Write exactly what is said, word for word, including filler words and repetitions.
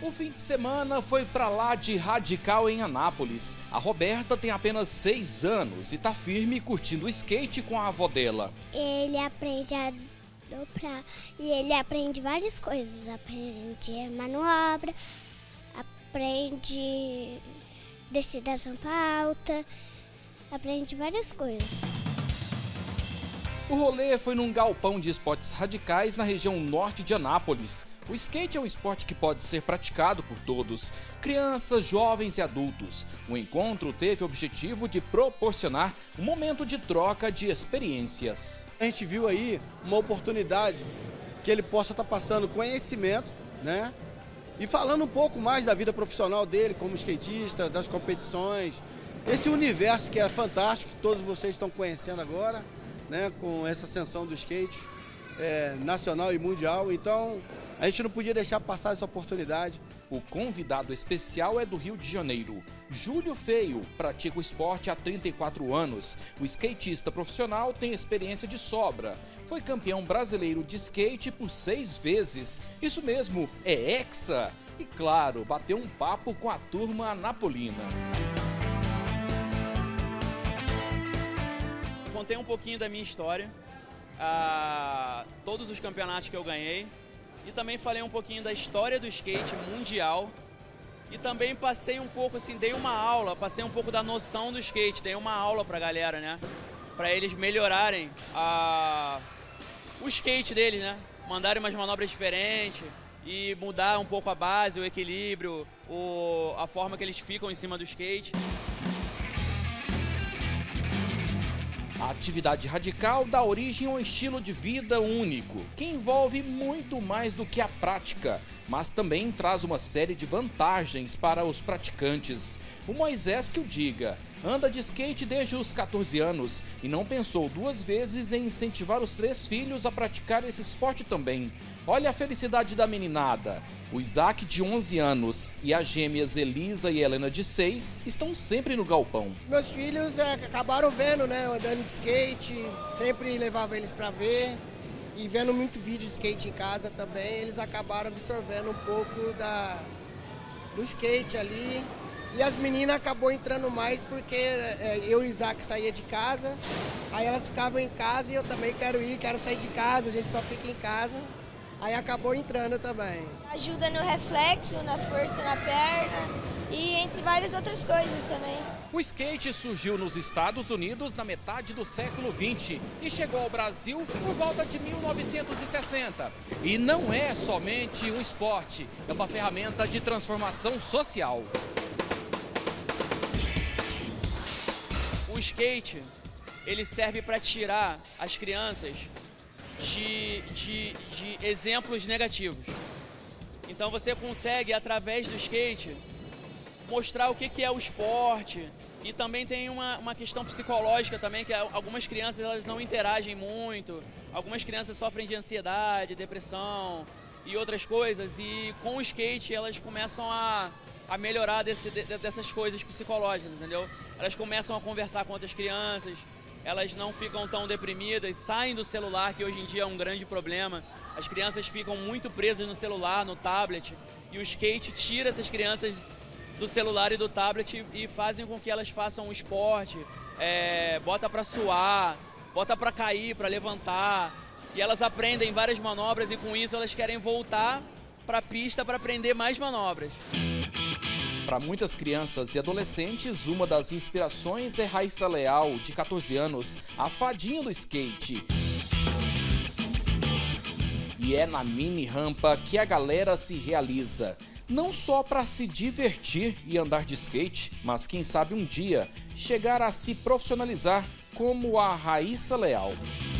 O fim de semana foi pra lá de Radical em Anápolis. A Roberta tem apenas seis anos e tá firme curtindo o skate com a avó dela. Ele aprende a dobrar e ele aprende várias coisas. Aprende manobra, aprende descida rampa alta, aprende várias coisas. O rolê foi num galpão de esportes radicais na região norte de Anápolis. O skate é um esporte que pode ser praticado por todos, crianças, jovens e adultos. O encontro teve o objetivo de proporcionar um momento de troca de experiências. A gente viu aí uma oportunidade que ele possa estar passando conhecimento, né? E falando um pouco mais da vida profissional dele como skatista, das competições. Esse universo que é fantástico, que todos vocês estão conhecendo agora, né? Com essa ascensão do skate é, nacional e mundial. Então, a gente não podia deixar passar essa oportunidade. O convidado especial é do Rio de Janeiro. Júlio Feio pratica o esporte há trinta e quatro anos. O skatista profissional tem experiência de sobra. Foi campeão brasileiro de skate por seis vezes. Isso mesmo, é hexa. E claro, bateu um papo com a turma anapolina. Contei um pouquinho da minha história, a todos os campeonatos que eu ganhei. E também falei um pouquinho da história do skate mundial. E também passei um pouco, assim, dei uma aula, passei um pouco da noção do skate, dei uma aula pra galera, né? Pra eles melhorarem a... o skate deles, né? Mandarem umas manobras diferentes e mudar um pouco a base, o equilíbrio, o... a forma que eles ficam em cima do skate. A atividade radical dá origem a um estilo de vida único, que envolve muito mais do que a prática, mas também traz uma série de vantagens para os praticantes. O Moisés que o diga, anda de skate desde os quatorze anos e não pensou duas vezes em incentivar os três filhos a praticar esse esporte também. Olha a felicidade da meninada. O Isaac, de onze anos, e as gêmeas Elisa e Helena, de seis, estão sempre no galpão. Meus filhos é, acabaram vendo, né, andando de skate, sempre levava eles para ver, e vendo muito vídeo de skate em casa também, eles acabaram absorvendo um pouco da, do skate ali. E as meninas acabou entrando mais porque é, eu e o Isaac saía de casa, aí elas ficavam em casa e eu também quero ir, quero sair de casa, a gente só fica em casa. Aí acabou entrando também. Ajuda no reflexo, na força na perna e entre várias outras coisas também. O skate surgiu nos Estados Unidos na metade do século vinte e chegou ao Brasil por volta de mil novecentos e sessenta. E não é somente um esporte, é uma ferramenta de transformação social. O skate, ele serve para tirar as crianças De, de, de exemplos negativos. Então você consegue, através do skate, mostrar o que, que é o esporte. E também tem uma, uma questão psicológica também, que algumas crianças elas não interagem muito, algumas crianças sofrem de ansiedade, depressão e outras coisas, e com o skate elas começam a, a melhorar desse, dessas coisas psicológicas, entendeu? Elas começam a conversar com outras crianças, elas não ficam tão deprimidas, saem do celular, que hoje em dia é um grande problema. As crianças ficam muito presas no celular, no tablet, e o skate tira essas crianças do celular e do tablet e fazem com que elas façam um esporte, é, bota para suar, bota para cair, para levantar, e elas aprendem várias manobras e com isso elas querem voltar para a pista para aprender mais manobras. Para muitas crianças e adolescentes, uma das inspirações é Raíssa Leal, de quatorze anos, a fadinha do skate. E é na mini rampa que a galera se realiza. Não só para se divertir e andar de skate, mas quem sabe um dia chegar a se profissionalizar como a Raíssa Leal.